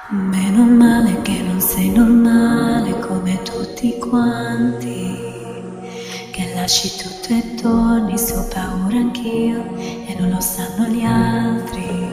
Meno male che non sei normale come tutti quanti, che lasci tutto e torni, se ho paura anch'io e non lo sanno gli altri.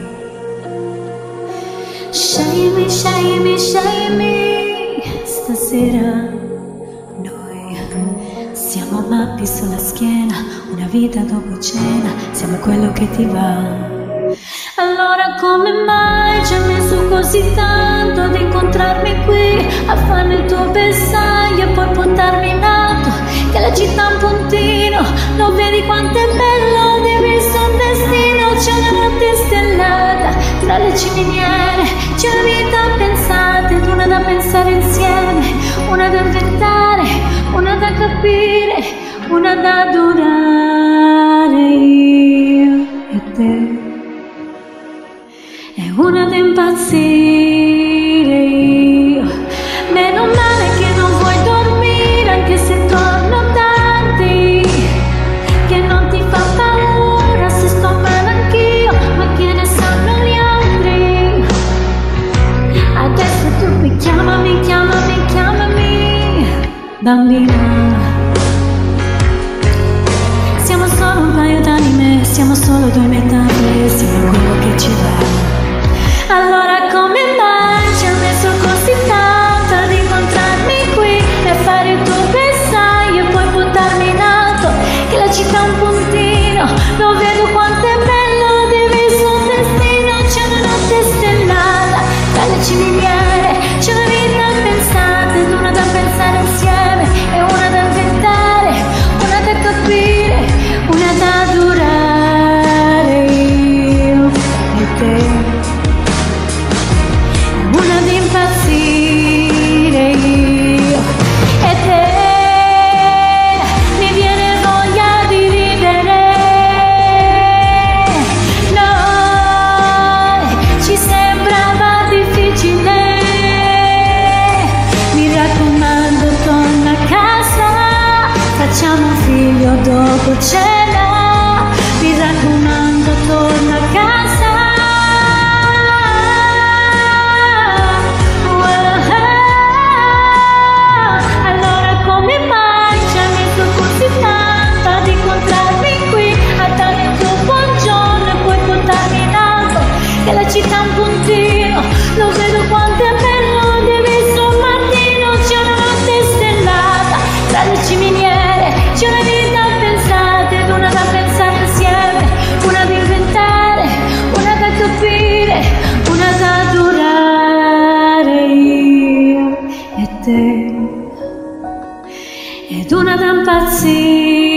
Sceglimi, sceglimi, sceglimi, stasera noi siamo mappi sulla schiena, una vita dopo cena, siamo quello che ti va. Allora come mai ci hai messo così tanto ad incontrarmi qui, a fare il tuo bersaglio e poi portarmi in alto, che la città è un puntino, non vedi quanto è bello, devi essere un destino, c'è una notte stellata tra le ciminiere, c'è una vita pensata ed una da pensare insieme, una da inventare, una da capire, una da adorare, io e te. È una da impazzire io. Meno male che non vuoi dormire, anche se torno tardi, che non ti fa paura se sto male anch'io, ma che ne sanno gli altri. Adesso tu mi chiamami, chiamami, chiamami bambina. Siamo solo un paio d'anime, siamo solo due metafore, siamo quello che ci va. Allora come mai ci hai messo così tanto ad incontrarmi qui e fare il tuo bersaglio e poi buttarmi in alto, che la città è un puntino, non vedo quanto è bello, devi essere un destino, c'è una notte stellata tra le ciminiere, c'è una vita pensata ed una da pensare insieme, e una da inventare, una da capire, una da adorare, io e te. Una di impazzire io e te, mi viene voglia di ridere, noi ci sembrava difficile, mi raccomando torna a casa, facciamo un figlio dopo cena, mi raccomando torna a casa. Che la città è un puntino, lo vedo quanto è bello, devi San Martino, c'è una notte stellata tra le ciminiere, c'è una vita pensata ed una da pensare insieme, una da inventare, una da capire, una da adorare, io e te, ed una da impazzire.